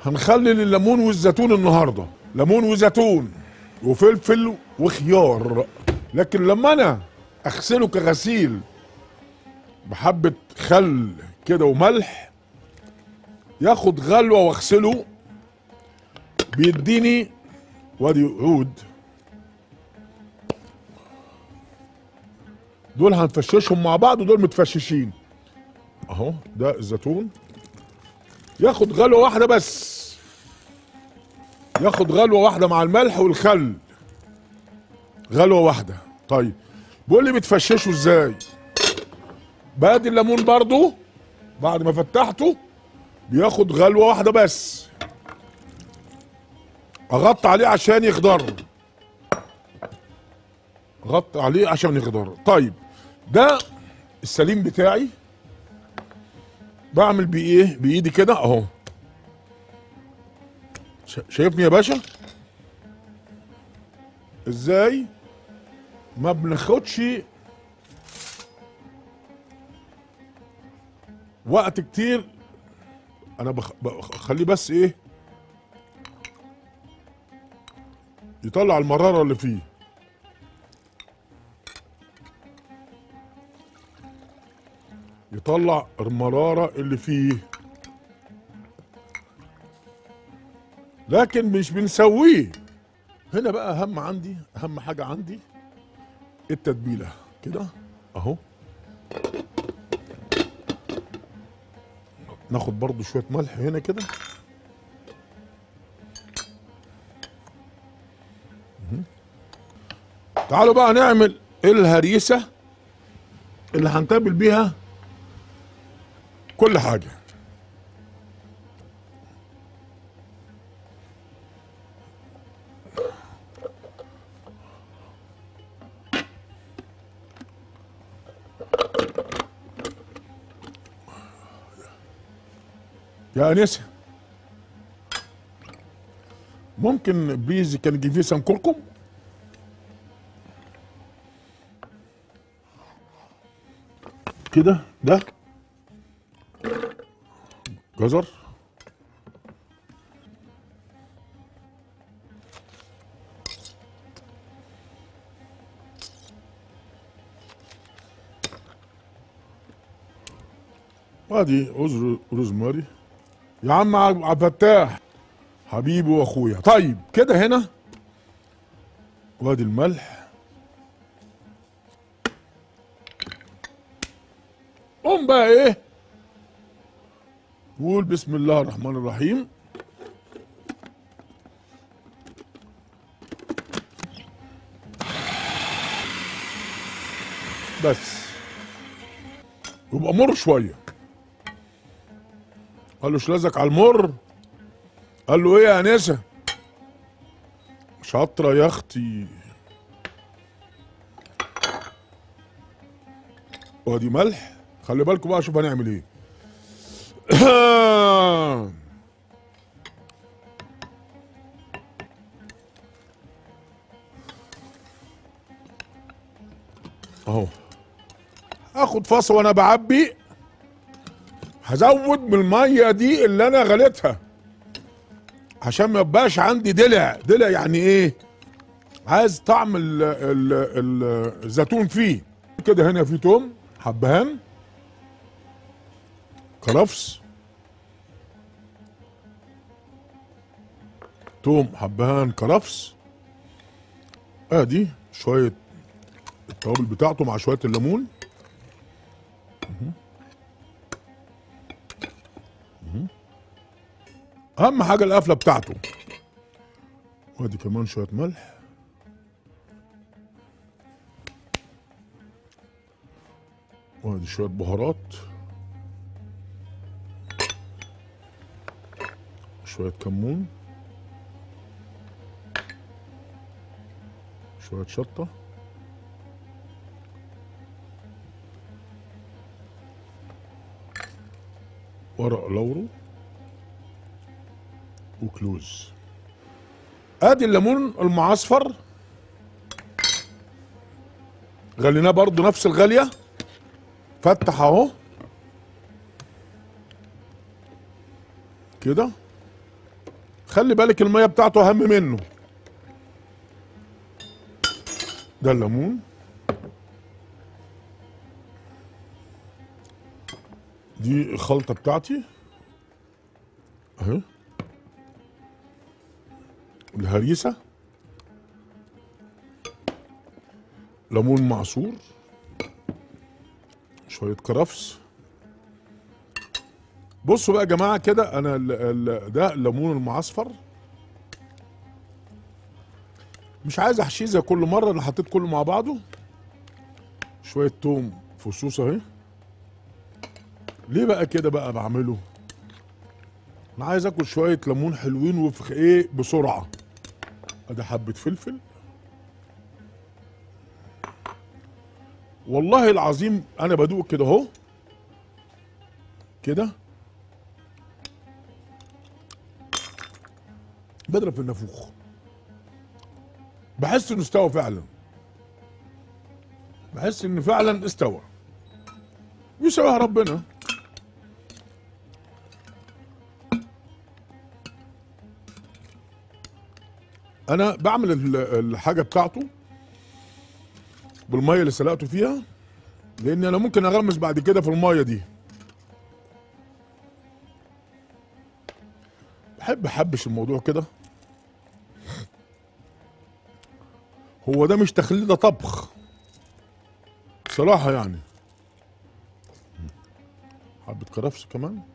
هنخلل الليمون والزيتون النهارده، ليمون وزيتون وفلفل وخيار. لكن لما انا اغسله كغسيل بحبه خل كده وملح، ياخد غلوه واغسله بيديني. وادي عود، دول هنفششهم مع بعض ودول متفششين اهو. ده الزيتون ياخد غلوه واحده بس، ياخد غلوه واحده مع الملح والخل، غلوه واحده. طيب بيقول لي بتفششه ازاي؟ بادي الليمون برضو بعد ما فتحته بياخد غلوه واحده بس، اغطي عليه عشان يخضر، غطي عليه عشان يخضر. طيب ده السليم بتاعي، بعمل بيه ايه؟ بايدي كده اهو. شايفني يا باشا ازاي؟ ما بناخدش وقت كتير. انا بخليه بس ايه، يطلع المرارة اللي فيه. يطلع المرارة اللي فيه، لكن مش بنسويه. هنا بقى اهم حاجة عندي التتبيلة كده اهو. ناخد برضو شوية ملح هنا كده. تعالوا بقى نعمل الهريسة اللي هنتبل بيها كل حاجة. يا أنسة ممكن بليز كان تجيب فيه سم كركم؟ كده ده جزر، وادي عذر روزماري. يا عم عبد الفتاح حبيبي واخويا. طيب كده هنا وادي الملح. قوم بقى ايه، قول بسم الله الرحمن الرحيم. بس يبقى مر شويه. قال له شلازك على المر. قال له ايه يا انسه؟ شاطره يا اختي. وادي ملح. خلي بالكم بقى، شوف هنعمل ايه. اهو اخد فاص وانا بعبي، هزود من الميه دي اللي انا غليتها عشان ما يبقاش عندي دلع. دلع يعني ايه؟ عايز طعم الزيتون فيه كده. هنا في توم، حبهان، كرفس، توم، حبهان، كرفس. ادي شويه التوابل بتاعته مع شويه الليمون. اهم حاجه القفله بتاعته. وادي كمان شويه ملح، وادي شويه بهارات، شويه كمون، شويه شطه، ورق لورو، وكلوز. ادي الليمون المعصفر غليناه برضو نفس الغليه. فتح اهو كده خلي بالك الميه بتاعته اهم منه. ده الليمون، دي الخلطه بتاعتي اهي، الهريسه، ليمون معصور، شويه كرفس. بصوا بقى يا جماعه كده، انا ده الليمون المعصفر، مش عايز احشيه زي كل مره، انا حطيت كله مع بعضه. شويه توم فصوص اهي. ليه بقى كده بقى بعمله؟ انا عايز اكل شويه ليمون حلوين وفي ايه بسرعه. ادي حبه فلفل، والله العظيم انا بدوق كده اهو كده، بضرب في النافوخ، بحس انه استوى فعلا، بحس ان فعلا استوى، يسواها ربنا. انا بعمل الحاجه بتاعته بالميه اللي سلقته فيها، لان انا ممكن اغمس بعد كده في الميه دي. بحب احبش الموضوع كده. هو ده مش تخليل، ده طبخ بصراحه يعني. حبه كرفس كمان.